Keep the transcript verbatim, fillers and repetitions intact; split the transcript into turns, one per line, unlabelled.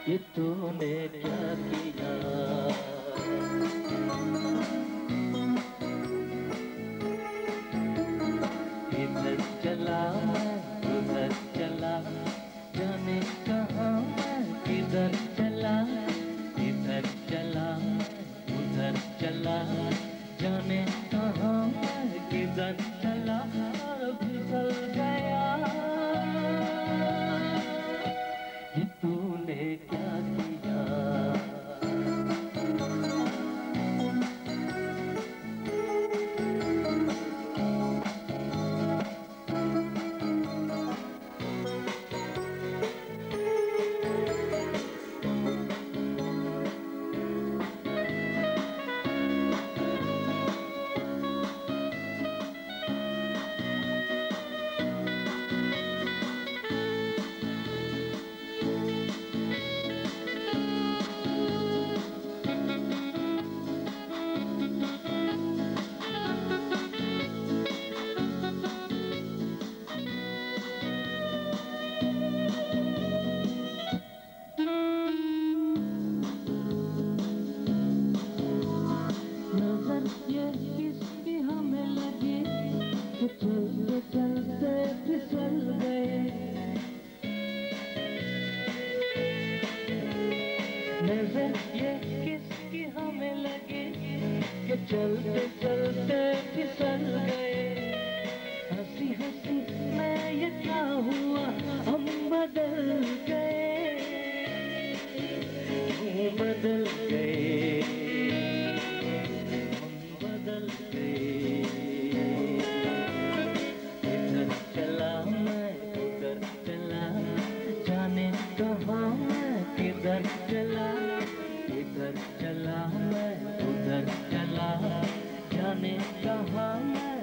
ये तूने क्या किया। इधर चला मैं उधर चला, जाने कहाँ मैं किधर चला। इधर चला उधर चला, जाने कहाँ मैं किधर चला। और फिसल गया। ये तूने क्या किया। ये किसकी हमें लगी कि चलते चलते फिसल गए। नजर ये किसकी हमें लगी कि चलते चलते फिसल गए। हंसी हंसी में ये क्या हुआ, हम बदल गए। क्यों बदल गए, बदल गए। इधर चला मैं उधर चला, जाने कहाँ मैं किधर चला। इधर चला मैं उधर चला, जाने कहाँ मैं